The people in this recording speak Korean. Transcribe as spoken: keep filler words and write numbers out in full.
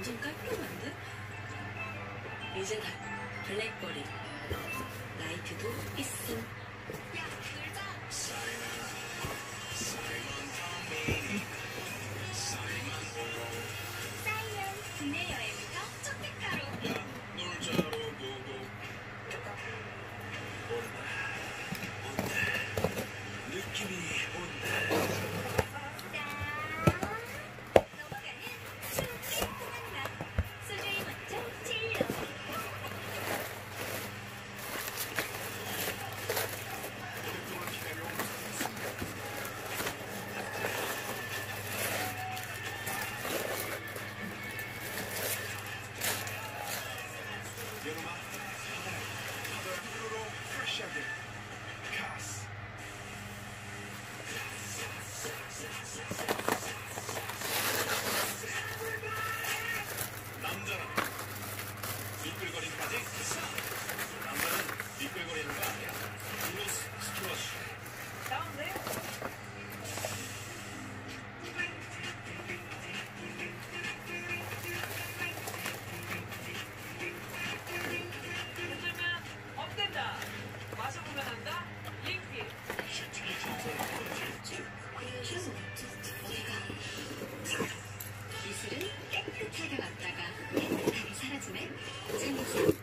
완전 깔끔한데? 이제 다 블랙버리 라이트도 있음. 야, 놀자. 사이먼 국내 여행부터 초특가로. 야, 놀자로 보고 온다 온다 느낌이 온다. 넘어가는 춤깨끗한 맛. 소주에 먼저 찔러. 여름아 하늘 하늘로 프레시하게 가스. 남자는 미끌거리는 거지? 남자는 미끌거리는 거 아니야. 블루스 스트러시 나온대요. 흔들면 업된다. 마셔보면 한다. 링피. 슈팅이 진짜 이슬은 깨끗하게 왔다가 깨끗하게 사라지네. 참이슬.